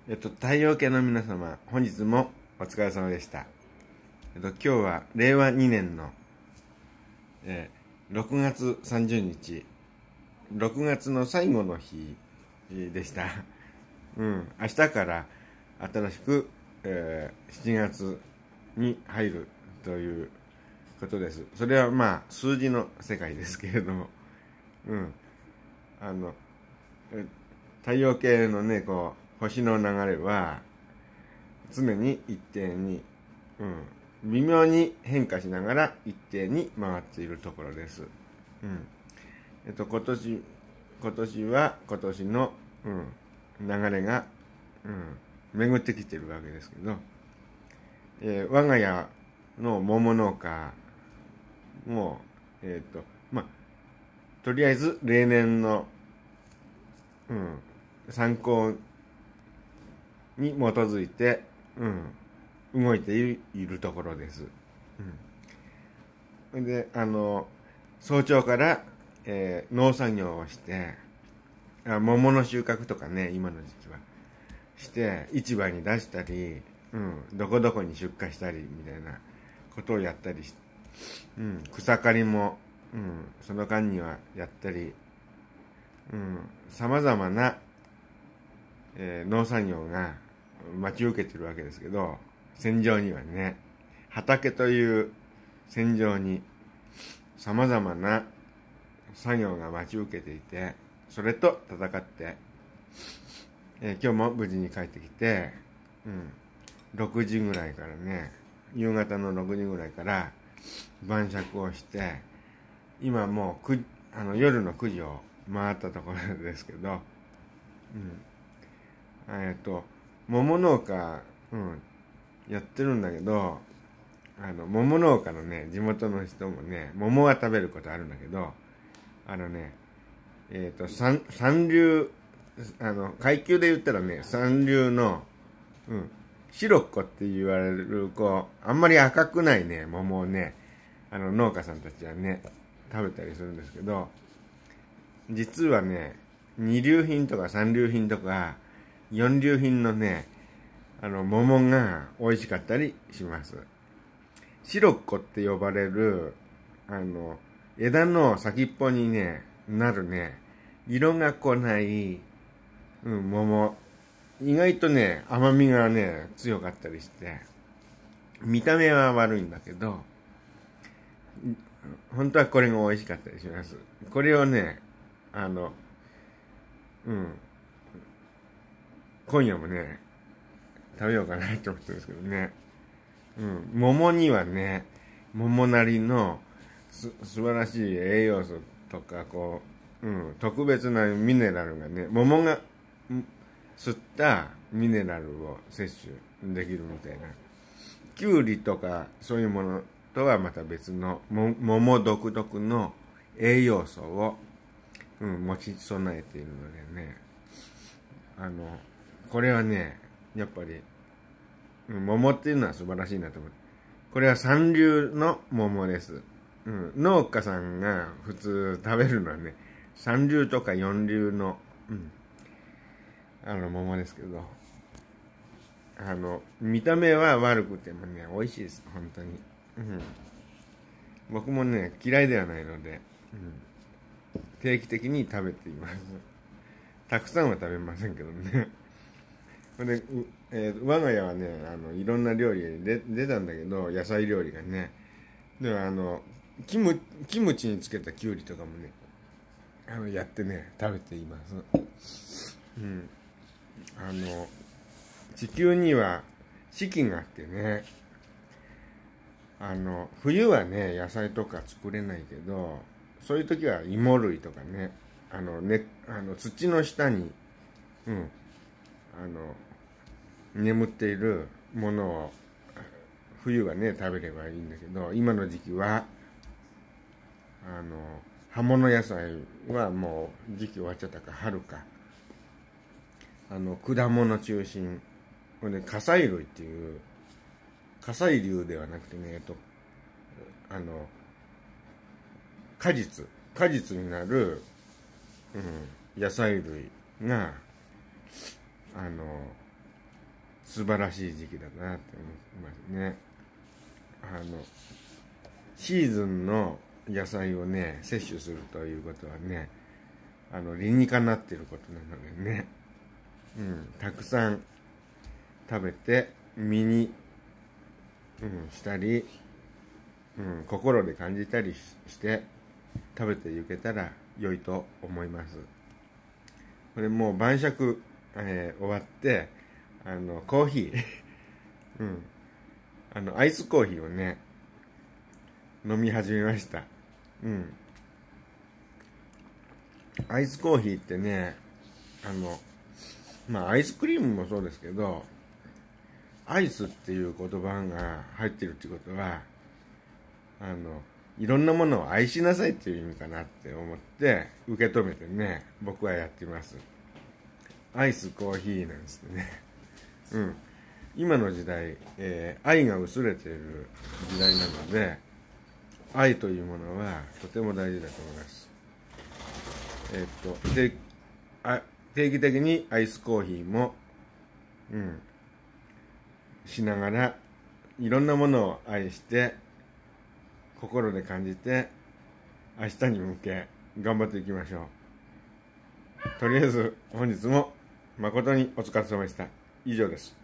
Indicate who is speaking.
Speaker 1: 太陽系の皆様、本日もお疲れ様でした。今日は令和2年の、6月30日、6月の最後の日でした。明日から新しく、7月に入るということです。それはまあ数字の世界ですけれども、太陽系のね、星の流れは常に一定に、微妙に変化しながら一定に回っているところです。今年は今年の、流れが、巡ってきているわけですけど、我が家の桃農家も、とりあえず例年の、参考に基づいて、動いているところです。で、早朝から、農作業をして、桃の収穫とかね、今の時期はして、市場に出したり、どこどこに出荷したりみたいなことをやったりして、草刈りも、その間にはやったり、様々な、農作業が待ち受けてるわけですけど、戦場にはね、畑という戦場に様々な作業が待ち受けていて、それと戦って、今日も無事に帰ってきて、6時ぐらいからね、夕方の6時ぐらいから晩酌をして、今もう夜の9時を回ったところですけど、桃農家、やってるんだけど、桃農家のね、地元の人もね、桃は食べることあるんだけど、三流、階級で言ったらね、三流の、白っ子って言われるあんまり赤くないね、桃をね、農家さんたちはね、食べたりするんですけど、実はね、二流品とか三流品とか、四流品のね、桃が美味しかったりします。白っ子って呼ばれる、枝の先っぽにね、なるね、色が来ない、桃。意外とね、甘みがね、強かったりして、見た目は悪いんだけど、本当はこれが美味しかったりします。これをね、今夜もね、食べようかなと思ってるんですけどね。桃にはね、桃なりの素晴らしい栄養素とか、特別なミネラルがね、桃が吸ったミネラルを摂取できるみたいな。きゅうりとかそういうものとはまた別の桃独特の栄養素を、持ち備えているのでね、これはね、やっぱり、桃っていうのは素晴らしいなと思って。これは三流の桃です。農家さんが普通食べるのはね、三流とか四流の、桃ですけど、見た目は悪くてもね、美味しいです、本当に。僕もね、嫌いではないので、定期的に食べています。たくさんは食べませんけどね。で、我が家はね、いろんな料理で出たんだけど、野菜料理がね。では、キムチにつけたきゅうりとかもね、やってね、食べています。地球には四季があってね、冬はね、野菜とか作れないけど、そういう時は芋類とかね、土の下に、眠っているものを冬はね食べればいいんだけど、今の時期は葉物野菜はもう時期終わっちゃったか春か、果物中心で、果菜類っていう果菜類ではなくてね、果実になる、野菜類が素晴らしい時期だなって思いますね。シーズンの野菜をね摂取するということはね理にかなっていることなのでね、たくさん食べて身に、したり、心で感じたりして食べていけたら良いと思います。これもう晩酌、終わってコーヒー、アイスコーヒーをね飲み始めました。アイスコーヒーってねアイスクリームもそうですけど、アイスっていう言葉が入ってるっていうことはいろんなものを愛しなさいっていう意味かなって思って受け止めてね僕はやってます。アイスコーヒーなんですね。今の時代、愛が薄れている時代なので愛というものはとても大事だと思います。定期的にアイスコーヒーも、しながらいろんなものを愛して心で感じて明日に向け頑張っていきましょう。とりあえず本日も誠にお疲れ様でした。以上です。